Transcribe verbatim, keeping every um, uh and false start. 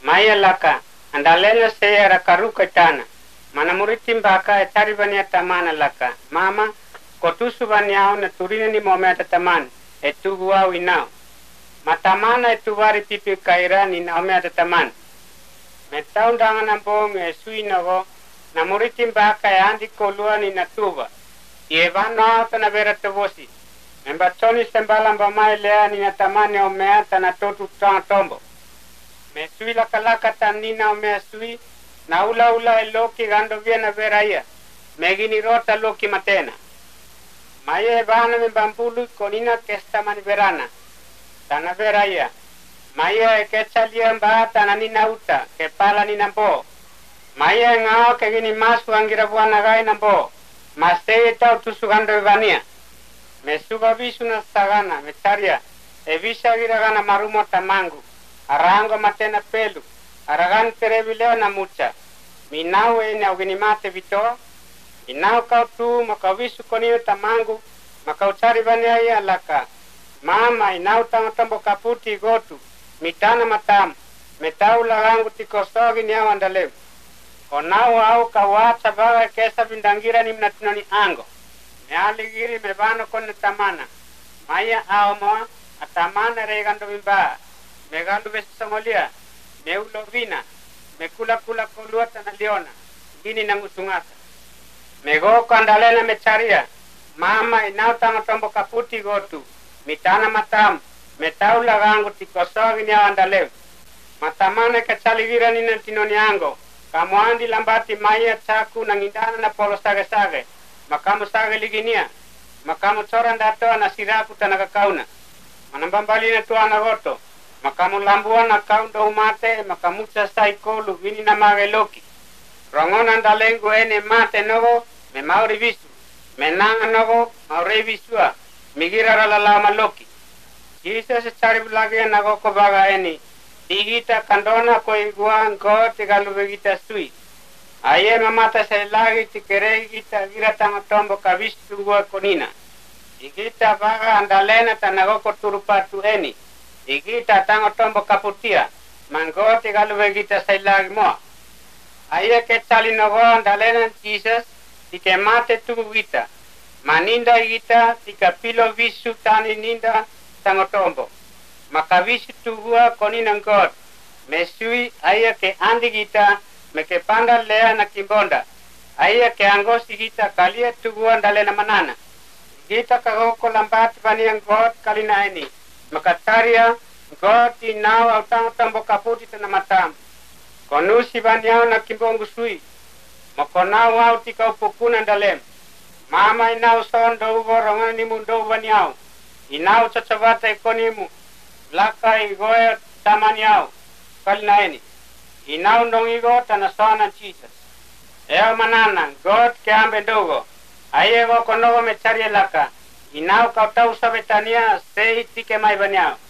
Maya laka, andalena seyara karuka tana. Mana muritim baka etari bania tamana laka. Mama, kotusu baniao na turina ni momenta taman. Etu guau inao. Matamana etu vari pipi kaira ni na ometa taman. Metau dangan ambo me sui nago. Na muritim baka e andi kolua ni natuba. Ieva no na vera tevosi. Membatoni sembalam bamai lea ni na tamane omea tana totu tanga tombo. Me sui la kalaka tanina omea sui. Na ula ula e loki gando viena veraia. Megini rota loki matena. Maya e vana me bambulu konina kesta mani verana. Tana veraia. Maya e kechalia mba tana nina uta. Ke pala ni nambo. Maya e ngao ke gini masu angira buana gai nambo. Masei tau tusu gando e vania. Me suba visu na sagana. Me charia. E visa gira gana marumo tamangu. Arango matena pelu. Aragan terebileo na mucha. Minau e na ugini mate vito. Inau kau tu makau visu konio tamangu. Makau cari bania ia laka. Mama inau tanga tambo kaputi gotu. Mitana matam. Metau lagangu tikosogi ni au andaleu. Onau au kawacha baga kesa bindangira ni mnatunoni ango. Me aligiri me vano kone tamana. Maya au moa. Atamana regando bimba. Me gandu besi songolia. Me ulo vina. Me kula kula kolua tana leona. Gini nangusungasa. Me go kandalena me charia. Mama inau tanga tombo kaputi gotu. Mitana matam. Me tau lagangu tikosogi ni andaleu. Matamane kachaligira ni nantinoni ango. Kamu andi lambati maya chaku nangindana na polo sage sage. Makamu sage liginia. Makamu choran datoa na siraku tanaka kauna. Manambambali na tuana goto. Makamu lambua na kaundo umate. Makamu chasai kolu vini na mage loki. Rongona ndalengu ene mate nogo. Me mauri visu. Me nanga nogo mauri visua. Migira ralalama loki. Jisa se charib lagi nago ko baga eni. Tigita kandona ko iguan ko tigalu begita sui. Aye mamata se lagi tikere gita gira tanga tombo kavistu gua konina. Igita baga andalena tanago ko turupatu eni. Igita tanga tombo kaputia. Mango tigalu begita se lagi mo. Aye ke chali nogo andalena Jesus tike mate tugu gita. Maninda gita tika pilo visu tani ninda tanga tombo. Makavisi tugua konina God. Mesui aya ke andi gita me ke panda lea na kimbonda. Aya ke angosi gita kalia tugua ndale na manana. Gita kagoko lambati baniang God kalina ini. Makataria God inao au tango tambo kaputi tana matam. Konusi baniao na kimbongu sui. Makonao au tika upukuna ndalem. Mama inao sondo ugo rongana ni mundo baniao. Inao chachabata ikonimu. Laka igoe tamani au. Kalina ini. Inau nongigo tanasona Jesus. Eo manana. God ke ambe dogo. Aye go konogo me charia laka. Inau kautau sabetania. Sei tike mai baniao.